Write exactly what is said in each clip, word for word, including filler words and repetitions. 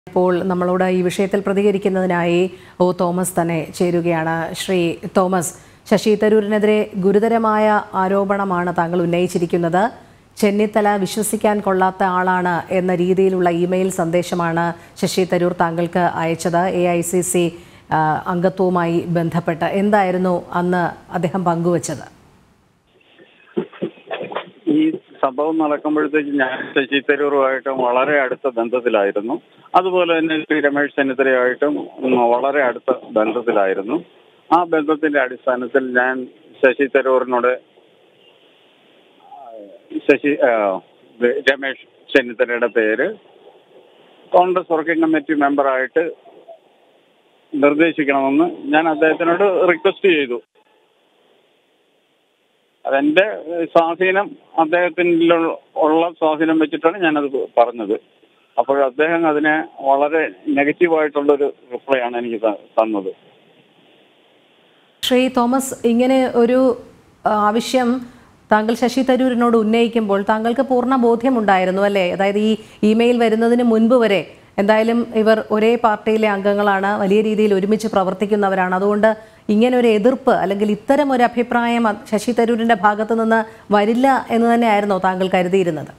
ഇപ്പോൾ നമ്മളോട് ഈ വിഷയത്തിൽ പ്രതികരിക്കുന്നതിനായി ഒ തോമസ് തന്നെ ചേരുകയാണ്. ശ്രീ തോമസ്, ശശി തരൂരിനെതിരെ ഗുരുതരമായ ആരോപണമാണ് താങ്കൾ ഉന്നയിച്ചിരിക്കുന്നത്. ചെന്നിത്തല വിശ്വസിക്കാൻ കൊള്ളാത്ത ആളാണ് എന്ന രീതിയിലുള്ള ഇമെയിൽ സന്ദേശമാണ് ശശി തരൂർ താങ്കൾക്ക് അയച്ചത്. എ ഐ സി സി അംഗത്വവുമായി ബന്ധപ്പെട്ട് എന്തായിരുന്നു അന്ന് അദ്ദേഹം പങ്കുവച്ചത്? ഈ സംഭവം നടക്കുമ്പോഴത്തേക്ക് ഞാൻ ശശി തരൂറുമായിട്ടും വളരെ അടുത്ത ബന്ധത്തിലായിരുന്നു. അതുപോലെ തന്നെ ശ്രീ രമേശ് ചെന്നിത്തലയായിട്ടും വളരെ അടുത്ത ബന്ധത്തിലായിരുന്നു. ആ ബന്ധത്തിന്റെ അടിസ്ഥാനത്തിൽ ഞാൻ ശശി തരൂരിനോട് ശശി രമേശ് ചെന്നിത്തലയുടെ പേര് കോൺഗ്രസ് വർക്കിംഗ് കമ്മിറ്റി മെമ്പറായിട്ട് നിർദ്ദേശിക്കണമെന്ന് ഞാൻ അദ്ദേഹത്തിനോട് റിക്വസ്റ്റ് ചെയ്തു. അതെന്റെ സ്വാധീനം, അദ്ദേഹത്തിൻ്റെ ഉള്ള സ്വാധീനം വെച്ചിട്ടാണ് ഞാനത് പറഞ്ഞത്. അപ്പോൾ അദ്ദേഹം അതിനെ വളരെ നെഗറ്റീവായിട്ടുള്ളൊരു റിപ്ലൈ ആണ് എനിക്ക് തന്നത്. ശ്രീ തോമസ്, ഇങ്ങനെ ഒരു ആവശ്യം താങ്കൾ ശശി തരൂരിനോട് ഉന്നയിക്കുമ്പോൾ താങ്കൾക്ക് പൂർണ്ണ ബോധ്യമുണ്ടായിരുന്നു അല്ലേ? അതായത് ഈ ഇമെയിൽ വരുന്നതിന് മുൻപ് വരെ എന്തായാലും ഇവർ ഒരേ പാർട്ടിയിലെ അംഗങ്ങളാണ്, വലിയ രീതിയിൽ ഒരുമിച്ച് പ്രവർത്തിക്കുന്നവരാണ്. അതുകൊണ്ട് ഇങ്ങനെ ഒരു എതിർപ്പ് അല്ലെങ്കിൽ ഇത്തരം ഒരു അഭിപ്രായം ശശി തരൂരിന്റെ ഭാഗത്തു നിന്ന് വരില്ല എന്ന് തന്നെയായിരുന്നോ താങ്കൾ കരുതിയിരുന്നത്?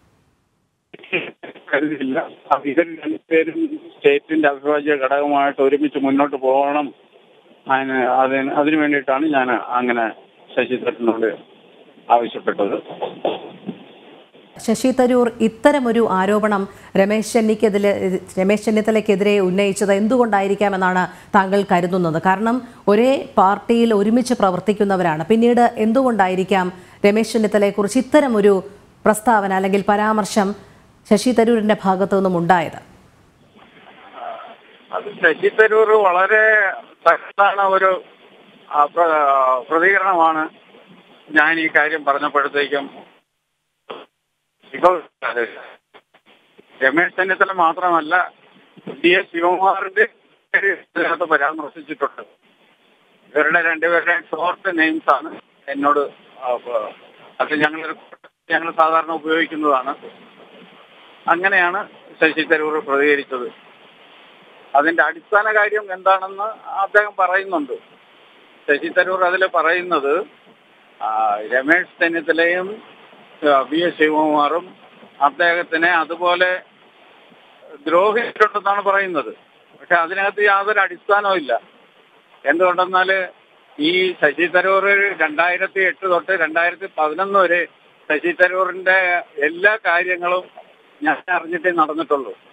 കരുതിയില്ല. ഇവർ രണ്ടുപേരും സ്റ്റേറ്റിന്റെ അവിഭാജ്യ ഘടകമായിട്ട് ഒരുമിച്ച് മുന്നോട്ട് പോകണം, അതിന് അതിന് അതിനു വേണ്ടിയിട്ടാണ് ഞാൻ അങ്ങനെ ശശി തരൂരിനോട് ആവശ്യപ്പെട്ടത്. ശശി തരൂർ ഇത്തരമൊരു ആരോപണം രമേശ് ചെന്നിക്കെതിരെ രമേശ് ചെന്നിത്തലയ്ക്കെതിരെ ഉന്നയിച്ചത് എന്തുകൊണ്ടായിരിക്കാമെന്നാണ് താങ്കൾ കരുതുന്നത്? കാരണം ഒരേ പാർട്ടിയിൽ ഒരുമിച്ച് പ്രവർത്തിക്കുന്നവരാണ്. പിന്നീട് എന്തുകൊണ്ടായിരിക്കാം രമേശ് ചെന്നിത്തലയെക്കുറിച്ച് ഇത്തരമൊരു പ്രസ്താവന അല്ലെങ്കിൽ പരാമർശം ശശി തരൂരിന്റെ ഭാഗത്തു നിന്നും ഉണ്ടായത്? അത് ശശി തരൂർ വളരെ ശക്തമായ ഒരു പ്രതികരണമാണ് ഞാൻ ഈ കാര്യം പറഞ്ഞപ്പോഴത്തേക്കും. ഇപ്പോൾ രമേശ് ചെന്നിത്തല മാത്രമല്ല, ഡി എസ് ശിവകുമാറിന്റെ ഇതിനകത്ത് പരാമർശിച്ചിട്ടുണ്ട്. ഇവരുടെ രണ്ടുപേരുടെ ഷോർട്ട് നെയിംസ് ആണ് എന്നോട്. അത് ഞങ്ങൾ ഞങ്ങൾ സാധാരണ ഉപയോഗിക്കുന്നതാണ്. അങ്ങനെയാണ് ശശി തരൂർ പ്രതികരിച്ചത്. അതിന്റെ അടിസ്ഥാന കാര്യം എന്താണെന്ന് അദ്ദേഹം പറയുന്നുണ്ട്. ശശി തരൂർ അതിൽ പറയുന്നത് രമേശ് ചെന്നിത്തലയും വി എസ് ശിവകുമാറും അദ്ദേഹത്തിനെ അതുപോലെ ദ്രോഹിച്ചിട്ടുണ്ടെന്നാണ് പറയുന്നത്. പക്ഷെ അതിനകത്ത് യാതൊരു അടിസ്ഥാനവും ഇല്ല. എന്തുകൊണ്ടെന്നാൽ ഈ ശശി തരൂർ രണ്ടായിരത്തി എട്ട് തൊട്ട് രണ്ടായിരത്തി പതിനൊന്ന് വരെ ശശി തരൂറിന്റെ എല്ലാ കാര്യങ്ങളും ഞാൻ അറിഞ്ഞിട്ടേ നടന്നിട്ടുള്ളൂ.